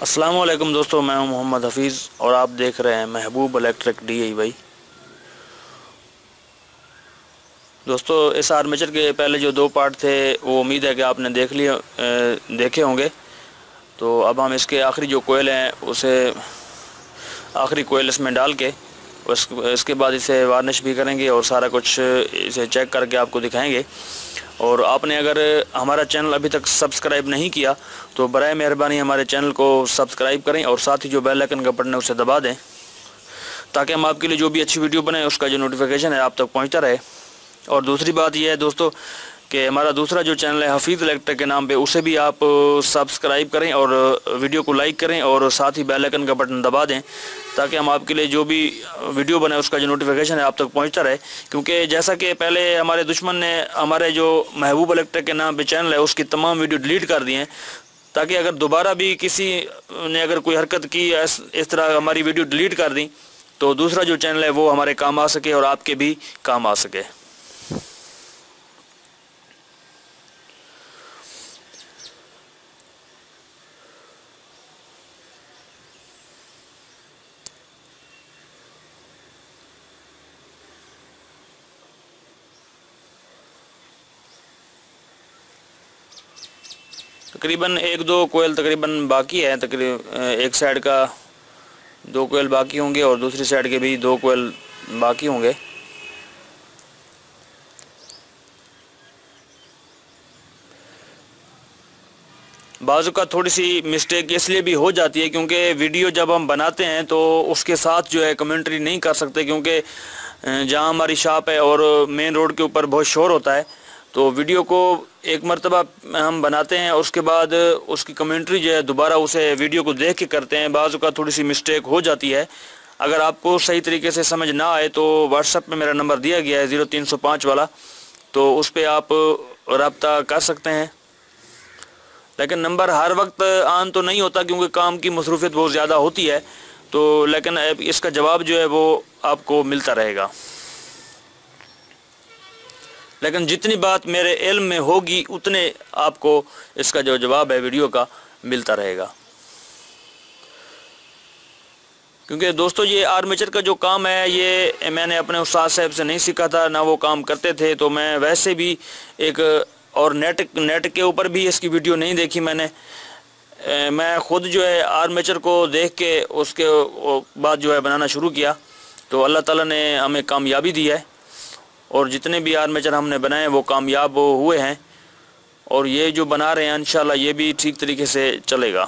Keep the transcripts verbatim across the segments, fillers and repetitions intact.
अस्सलाम वालेकुम दोस्तों, मैं हूं मोहम्मद हफीज़ और आप देख रहे हैं महबूब इलेक्ट्रिक डी आई वाई। दोस्तों, इस आर्मेचर के पहले जो दो पार्ट थे वो उम्मीद है कि आपने देख लिए देखे होंगे। तो अब हम इसके आखिरी जो कोयल हैं उसे आखिरी कोयल इसमें डाल के उस इसके बाद इसे वार्निश भी करेंगे और सारा कुछ इसे चेक करके आपको दिखाएंगे। और आपने अगर हमारा चैनल अभी तक सब्सक्राइब नहीं किया तो बराए मेहरबानी हमारे चैनल को सब्सक्राइब करें और साथ ही जो बेल आइकन का बटन है उसे दबा दें, ताकि हम आपके लिए जो भी अच्छी वीडियो बनाएं उसका जो नोटिफिकेशन है आप तक पहुंचता रहे। और दूसरी बात यह है दोस्तों कि हमारा दूसरा जो चैनल है हफीज़ इलेक्ट्रिक के नाम पे, उसे भी आप सब्सक्राइब करें और वीडियो को लाइक करें और साथ ही बेल आइकन का बटन दबा दें, ताकि हम आपके लिए जो भी वीडियो बनाए उसका जो नोटिफिकेशन है आप तक पहुंचता रहे। क्योंकि जैसा कि पहले हमारे दुश्मन ने हमारे जो महबूब इलेक्ट्रिक के नाम पे चैनल है उसकी तमाम वीडियो डिलीट कर दिए हैं, ताकि अगर दोबारा भी किसी ने अगर कोई हरकत की इस तरह हमारी वीडियो डिलीट कर दी तो दूसरा जो चैनल है वो हमारे काम आ सके और आपके भी काम आ सके। तकरीबन एक दो कोयल तकरीबन बाकी है, तकरीबन एक साइड का दो कोयल बाकी होंगे और दूसरी साइड के भी दो कोयल बाकी होंगे। बाजू का थोड़ी सी मिस्टेक इसलिए भी हो जाती है क्योंकि वीडियो जब हम बनाते हैं तो उसके साथ जो है कमेंट्री नहीं कर सकते, क्योंकि जहाँ हमारी शॉप है और मेन रोड के ऊपर बहुत शोर होता है। तो वीडियो को एक मरतबा हम बनाते हैं और उसके बाद उसकी कमेंट्री जो है दोबारा उसे वीडियो को देख के करते हैं, बाजू का थोड़ी सी मिस्टेक हो जाती है। अगर आपको सही तरीके से समझ ना आए तो व्हाट्सएप पे मेरा नंबर दिया गया है ज़ीरो तीन सौ पाँच वाला, तो उस पर आप रब्ता कर सकते हैं। लेकिन नंबर हर वक्त ऑन तो नहीं होता क्योंकि काम की मसरूफियत बहुत ज़्यादा होती है, तो लेकिन इसका जवाब जो है वो आपको मिलता रहेगा। लेकिन जितनी बात मेरे इल्म में होगी उतने आपको इसका जो जवाब है वीडियो का मिलता रहेगा। क्योंकि दोस्तों ये आर्मेचर का जो काम है ये मैंने अपने उस्ताद साहब से नहीं सीखा था, ना वो काम करते थे, तो मैं वैसे भी एक और नेट नेट के ऊपर भी इसकी वीडियो नहीं देखी मैंने। मैं ख़ुद जो है आर्मेचर को देख के उसके बाद जो है बनाना शुरू किया, तो अल्लाह ताला ने हमें कामयाबी दी है और जितने भी आर्मेचर हमने बनाए वो कामयाब हुए हैं और ये जो बना रहे हैं इंशाल्लाह ये भी ठीक तरीके से चलेगा।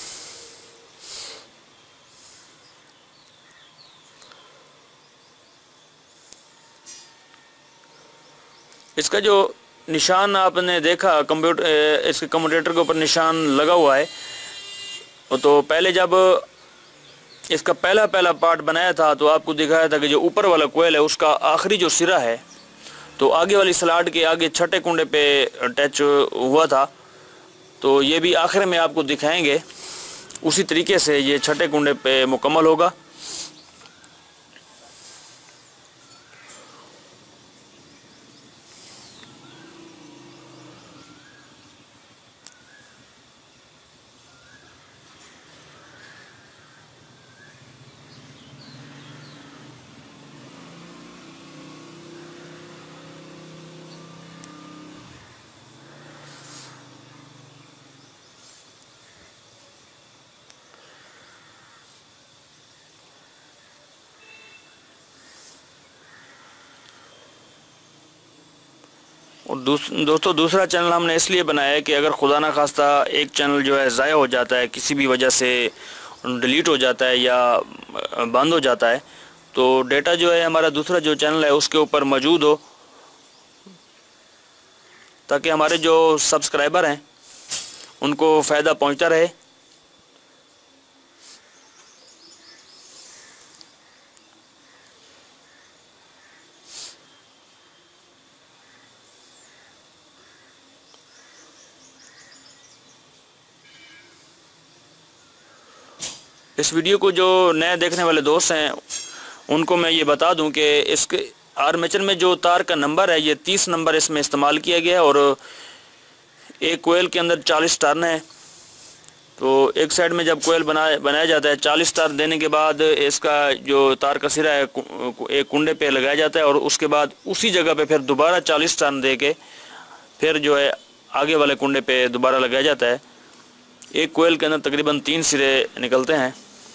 इसका जो निशान आपने देखा कंप्यूटर, इसके कम्यूटेटर के ऊपर निशान लगा हुआ है, तो पहले जब इसका पहला पहला पार्ट बनाया था तो आपको दिखाया था कि जो ऊपर वाला कोयल है उसका आखिरी जो सिरा है तो आगे वाली स्लाट के आगे छठे कुंडे पे अटैच हुआ था, तो ये भी आखिर में आपको दिखाएंगे। उसी तरीके से ये छठे कुंडे पे मुकम्मल होगा। और दूस, दोस्तों दूसरा चैनल हमने इसलिए बनाया है कि अगर खुदा ना खास्ता एक चैनल जो है ज़ाया हो जाता है, किसी भी वजह से डिलीट हो जाता है या बंद हो जाता है, तो डेटा जो है हमारा दूसरा जो चैनल है उसके ऊपर मौजूद हो, ताकि हमारे जो सब्सक्राइबर हैं उनको फ़ायदा पहुंचता रहे। इस वीडियो को जो नए देखने वाले दोस्त हैं उनको मैं ये बता दूं कि इसके आर्मेचर में जो तार का नंबर है ये तीस नंबर इसमें इस्तेमाल किया गया है और एक कोयल के अंदर चालीस टर्न है। तो एक साइड में जब कोयल बना बनाया जाता है, चालीस तार देने के बाद इसका जो तार का सिरा है एक कुंडे पे लगाया जाता है और उसके बाद उसी जगह पे फिर दोबारा चालीस तार दे के फिर जो है आगे वाले कुंडे पे दोबारा लगाया जाता है। एक कोयल के अंदर तकरीबन तीन सिरे निकलते हैं।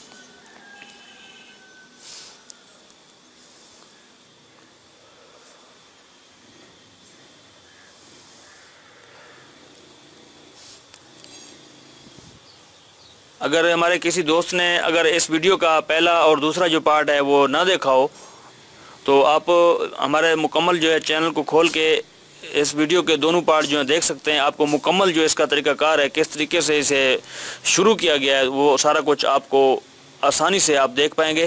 अगर हमारे किसी दोस्त ने अगर इस वीडियो का पहला और दूसरा जो पार्ट है वो ना देखा हो तो आप हमारे मुकम्मल जो है चैनल को खोल के इस वीडियो के दोनों पार्ट जो है देख सकते हैं। आपको मुकम्मल जो इसका तरीक़ाकार है, किस तरीके से इसे शुरू किया गया है, वो सारा कुछ आपको आसानी से आप देख पाएंगे।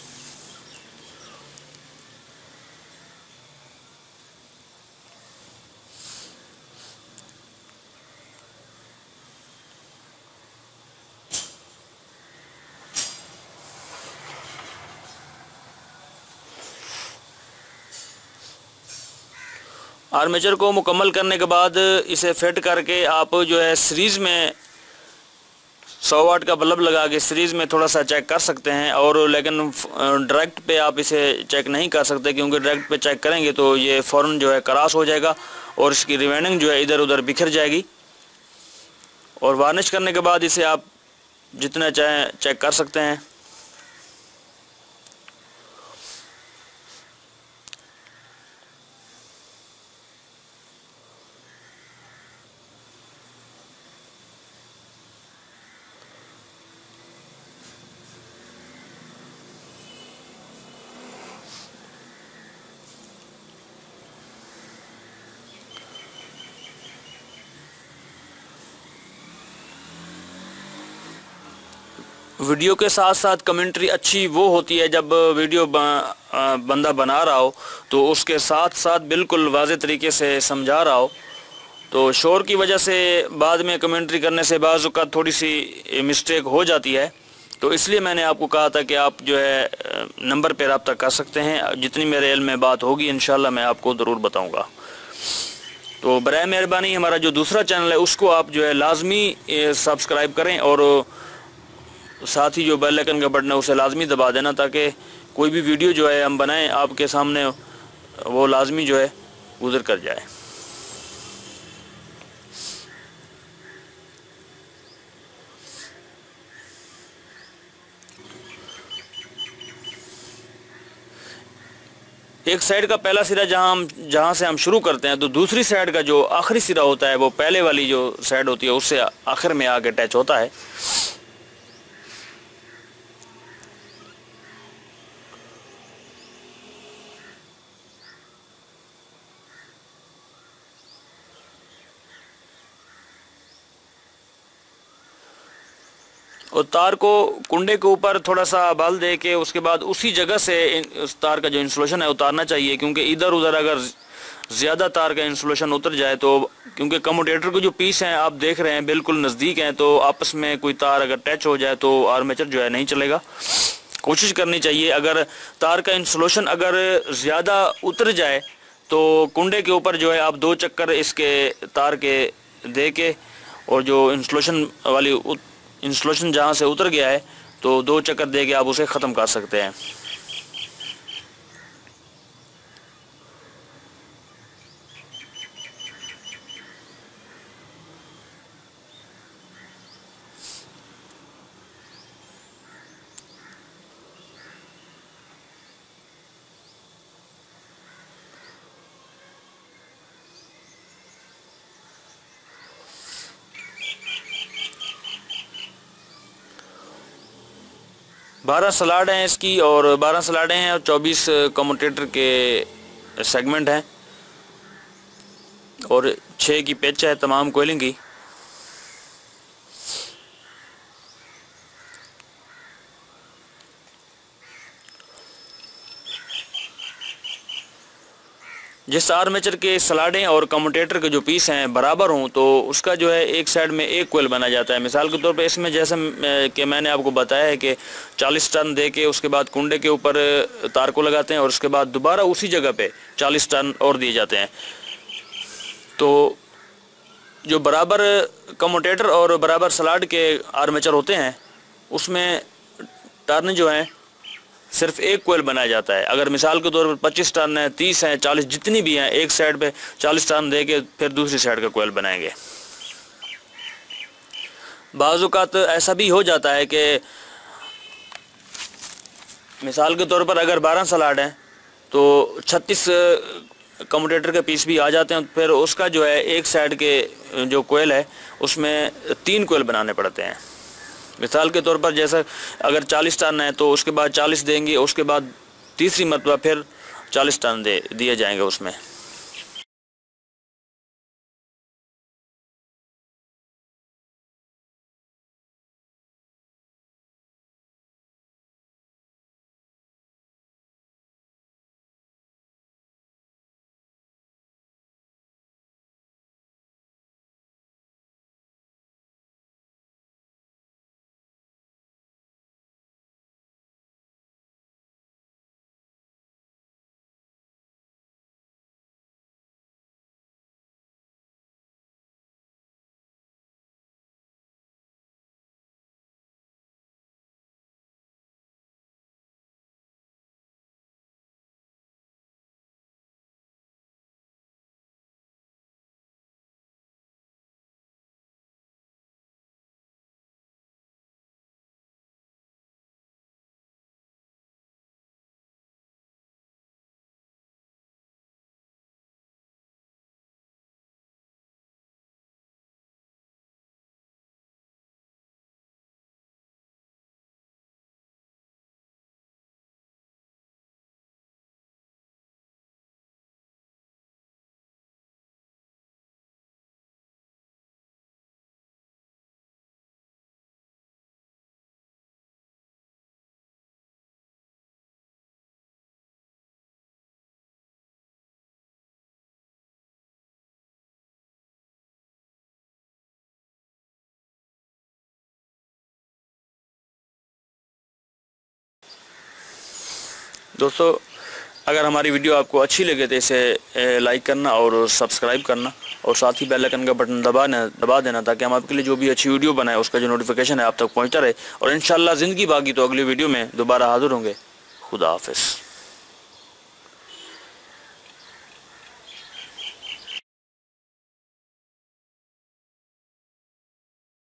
आर्मेचर को मुकम्मल करने के बाद इसे फिट करके आप जो है सीरीज़ में सौ वाट का बल्ब लगा के सीरीज़ में थोड़ा सा चेक कर सकते हैं। और लेकिन डायरेक्ट पे आप इसे चेक नहीं कर सकते, क्योंकि डायरेक्ट पे चेक करेंगे तो ये फ़ौरन जो है क्रॉस हो जाएगा और इसकी रिवाइंडिंग जो है इधर उधर बिखर जाएगी। और वार्निश करने के बाद इसे आप जितना चाहें चेक कर सकते हैं। वीडियो के साथ साथ कमेंट्री अच्छी वो होती है जब वीडियो बंदा बना रहा हो तो उसके साथ साथ बिल्कुल वाज़ेह तरीके से समझा रहा हो। तो शोर की वजह से बाद में कमेंट्री करने से बाज़ औक़ात थोड़ी सी मिस्टेक हो जाती है। तो इसलिए मैंने आपको कहा था कि आप जो है नंबर पर रब्ता कर सकते हैं। जितनी मेरे इल्म में बात होगी इंशाल्लाह मैं आपको ज़रूर बताऊँगा। तो बराए मेहरबानी हमारा जो दूसरा चैनल है उसको आप जो है लाजमी सब्सक्राइब करें और साथ ही जो बेल आइकन का बटन है उसे लाजमी दबा देना, ताकि कोई भी वीडियो जो है हम बनाएं आपके सामने वो लाजमी जो है गुजर कर जाए। एक साइड का पहला सिरा जहां हम जहां से हम शुरू करते हैं तो दूसरी साइड का जो आखिरी सिरा होता है वो पहले वाली जो साइड होती है उससे आखिर में आके अटैच होता है। और तार को कुंडे के ऊपर थोड़ा सा बल दे के उसके बाद उसी जगह से उस तार का जो इंसुलेशन है उतारना चाहिए, क्योंकि इधर उधर अगर ज़्यादा तार का इंसुलेशन उतर जाए तो, क्योंकि कम्यूटेटर के जो पीस हैं आप देख रहे हैं बिल्कुल नज़दीक हैं, तो आपस में कोई तार अगर टच हो जाए तो आर्मेचर जो है नहीं चलेगा। कोशिश करनी चाहिए अगर तार का इंसुलेशन अगर ज़्यादा उतर जाए तो कुंडे के ऊपर जो है आप दो चक्कर इसके तार के दे के और जो इंसुलेशन वाली इंसुलेशन जहाँ से उतर गया है तो दो चक्कर दे के आप उसे ख़त्म कर सकते हैं। बारह स्लाड हैं इसकी और बारह स्लाडें हैं और चौबीस कम्यूटेटर के सेगमेंट हैं और छः की पिच है तमाम कोयलिंग की। जिस आर्मेचर के स्लाडें और कम्यूटेटर के जो पीस हैं बराबर हों तो उसका जो है एक साइड में एक कोयल बना जाता है। मिसाल के तौर पे इसमें जैसे कि मैंने आपको बताया है कि चालीस टन दे के उसके बाद कुंडे के ऊपर तार को लगाते हैं और उसके बाद दोबारा उसी जगह पे चालीस टन और दिए जाते हैं। तो जो बराबर कम्यूटेटर और बराबर स्लॉट के आर्मेचर होते हैं उसमें टर्न जो है सिर्फ एक कोयल बनाया जाता है। अगर मिसाल के तौर पर पच्चीस टर्न है, तीस है, चालीस जितनी भी हैं, एक साइड पे चालीस टर्न दे के फिर दूसरी साइड का कोयल बनाएंगे। बाज़ औक़ात ऐसा भी हो जाता है कि मिसाल के तौर पर अगर बारह स्लॉट हैं तो छत्तीस कम्यूटेटर के पीस भी आ जाते हैं, फिर उसका जो है एक साइड के जो कोयल है उसमें तीन कोयल बनाने पड़ते हैं। मिसाल के तौर पर जैसा अगर चालीस टर्न है तो उसके बाद चालीस देंगे, उसके बाद तीसरी मरतबा फिर चालीस टर्न दे दिए जाएंगे उसमें। दोस्तों, अगर हमारी वीडियो आपको अच्छी लगे तो इसे लाइक करना और सब्सक्राइब करना और साथ ही बेल आइकन का बटन दबा दबा देना ताकि हम आपके लिए जो भी अच्छी वीडियो बनाए उसका जो नोटिफिकेशन है आप तक पहुंचता रहे। और इंशाल्लाह ज़िंदगी बाकी तो अगली वीडियो में दोबारा हाज़िर होंगे। खुदा हाफिज़।